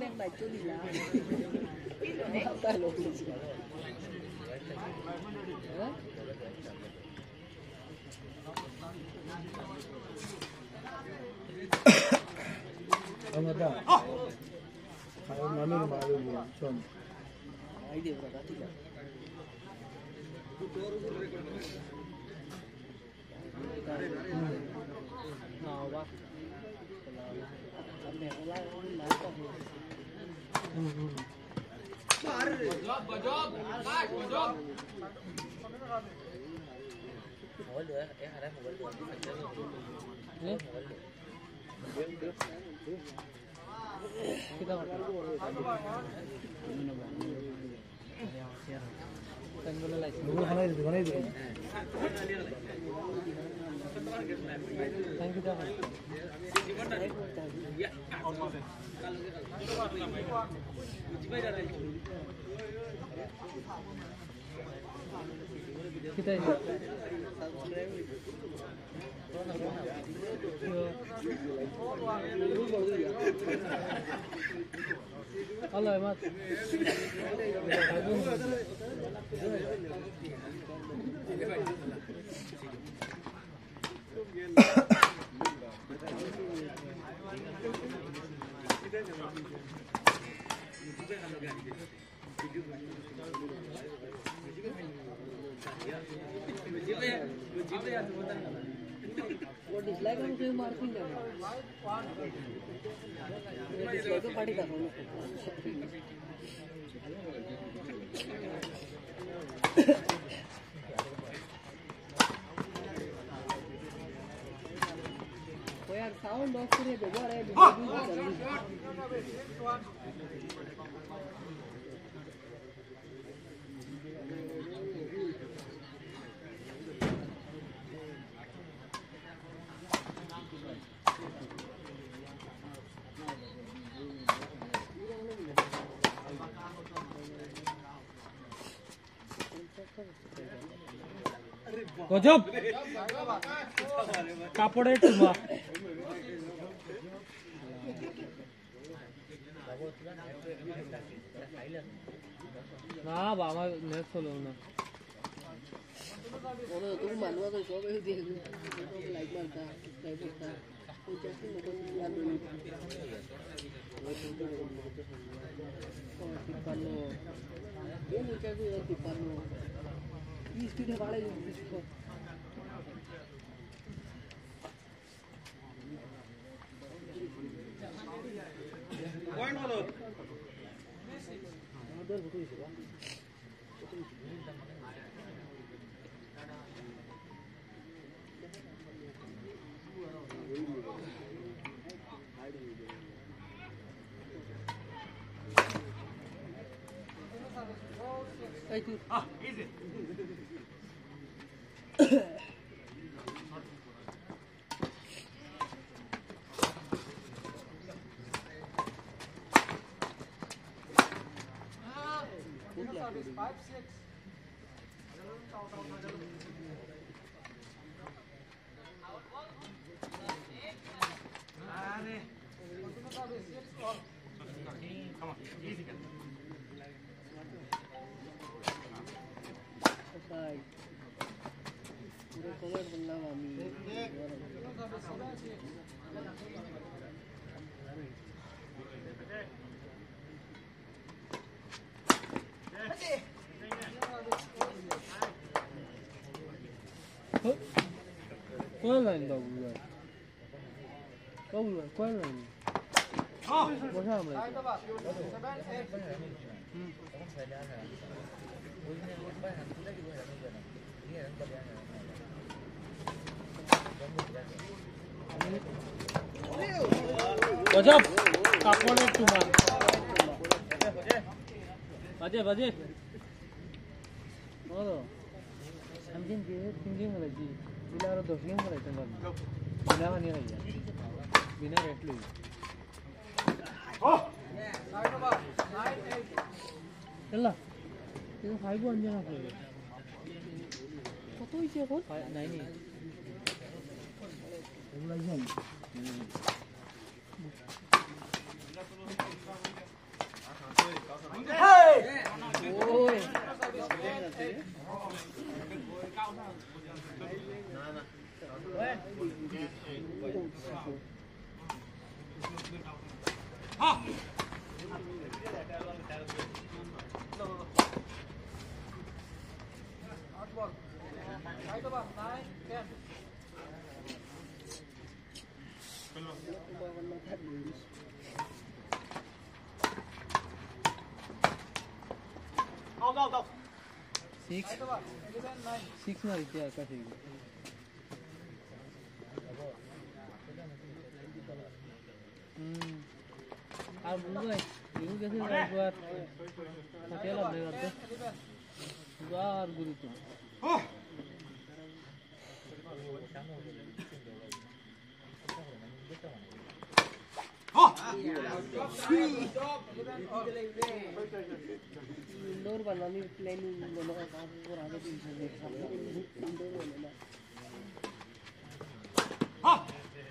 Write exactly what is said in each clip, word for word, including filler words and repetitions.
Another. I am Manu Maru John. I did what I did. Now, what? Thank you, Dad. Kita ini. Allah emat. What is like I'm doing marking them. What is like a party that one. Oh यार sound off करे देखो अरे गजब कापड़े टुमा ना बाबा next होलो ना ओनो तुम मानवा तो सब ही देख लाइक मारता लाइक करता कोई जैसे मतलब याद नहीं वो तो तिपानो ये मुझे भी तिपानो इस स्पीड वाले इसको पॉइंट बोलो उधर बुक इसे ah easy five six come on easy पूरे कलर बनना मामी ¿Cuál es la bulla? ¿Cuál es? ¿Cuál es? Ah, ¿cómo se llama? गजब कापड़े टुमा बजे बजे और हमजिन के थिंकिंग वाला जी बिना और दस गेम वाला तंग बिना नहीं है बिना रेट ली ओ साइड बा साइड चला ये फाइव वन जना है कत इसे कौन नहीं नहीं Gracias. Six, six na iti aka sige. Hmm. Ab bukan, ibu kasi buat pakai lah mereka tu. Buat guru tu. इंडोर बनानी प्लान दोनों का काम पूरा आगे पीछे देख सकते हैं इंडोर बनाना हां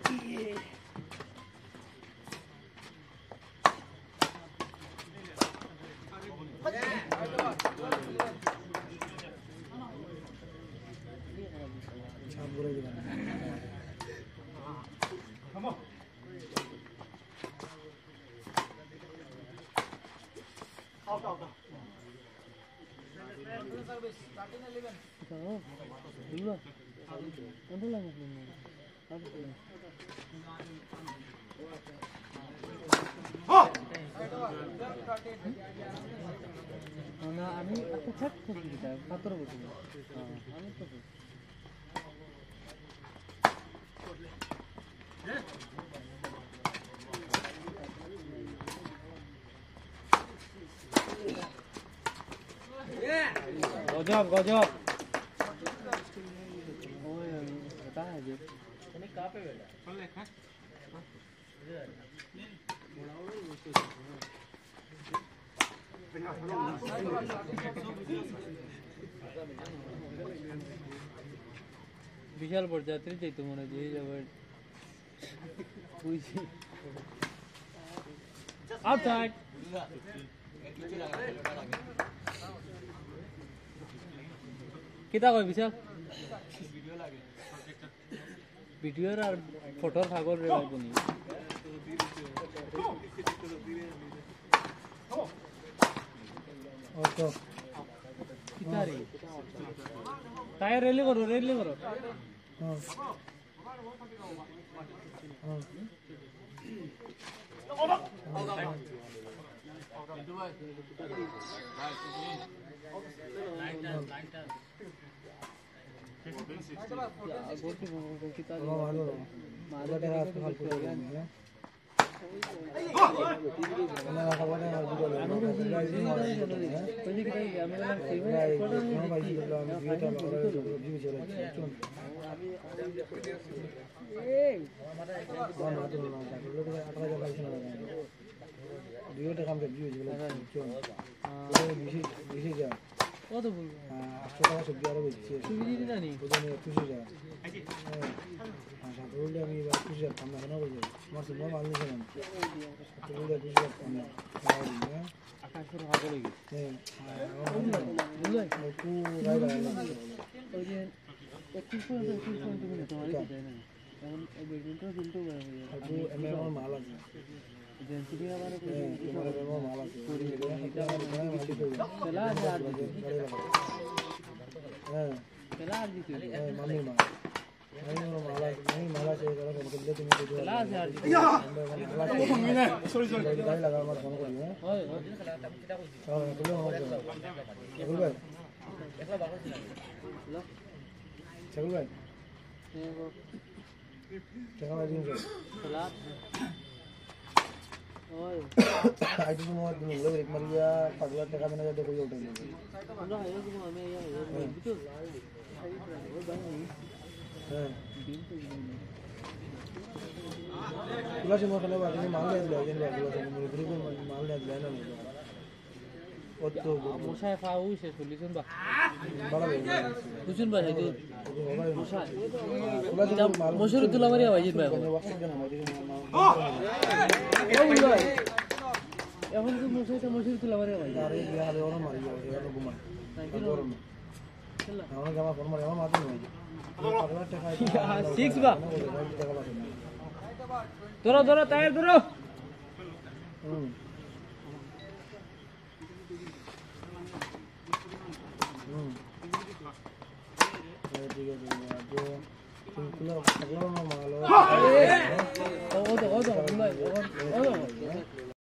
Out, out, out. Service, starting eleven. Oh, dulu. Nanti lagi ini. Apa tu? Oh. Mana kami aku cek tu kita, atur betul. Ah, kami tu. Gojok, gojok. Oh ya, kata aja. Ini kape beda? Boleh kan? विशाल बरजात्री चाहिए तुम्हारा जी जब पूछी outside kita kau bisa video और photo फागोर रे बाबू नी okay कितना रे टायर रेली करो रेली करो हां কত বলবো আটশো টাকা সবজি আরো বেশি সুবিধা দিনা নি ওখানে খুশি যায় হ্যাঁ সাত বললে আমি এবার খুশি যাচ্ছি না কেন বলবো আমার তো মাল নিয়ে গেলাম সাত বললে খুশি যাচ্ছি না আকাশের ভালো লাগে হ্যাঁ বুঝলে একটু রাই রাই ওই যে একটু করে একটু করে তুমি তোমার দিতে না এখন এই বেডরুমটা কিন্তু হয়ে যায় একটু এমএ আমার মাল আছে डेंसिटी हमारे को तुम्हारे में माला पूरी है चला यार हां चला जी हां मम्मी मां नहीं वो माला नहीं माला से करो मतलब ले तुम चला यार सॉरी सॉरी गाड़ी लगा मत फोन कर दिया ओए हां बोलो हो बोल भाई एकला बाहर चला चल भाई चला भाई चला ओए आई तो मोर दिन लोग एक मरिया पगला टका देना जाते कोई होटल नहीं हमरा है कि हमें ये है बिल्कुल वो भाई हां दिन तो तुला से मोर करने बात नहीं मांग ले ले दिन बात तुला से ग्रुप में मांग ले ले ना वो तो मुसा फाऊ से सॉल्यूशन बा बड़ा सॉल्यूशन बा है जो मुसा तुला मशहूर तुला मारिया भाई भाई এখন তো মশাইটা মশাই তুলা মারে ভাই আরে বিয়া হলে ওরা মারি যাবে এগুলো ঘুমা নাকি গরম চল আমার জামা ফোন মারি আমার মাথা নয় পাগলা টাকা সিক্স বা ধরো ধরো টায়ার ধরো হুম হুম ঠিক আছে আজকে তুমি থাকলো না মালো ও তো ও তো ও তো